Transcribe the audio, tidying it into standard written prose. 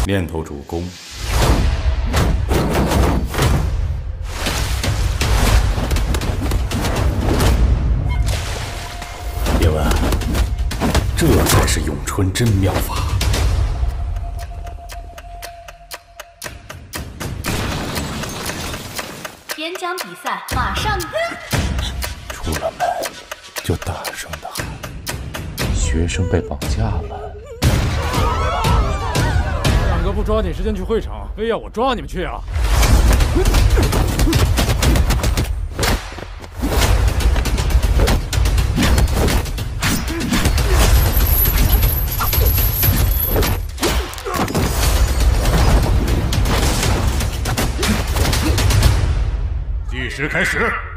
练头主攻。叶问，这才是咏春真妙法。 演讲比赛马上。 出了门就大声的喊：“学生被绑架了！” 两个不抓紧时间去会场，非要我抓你们去啊！计时开始。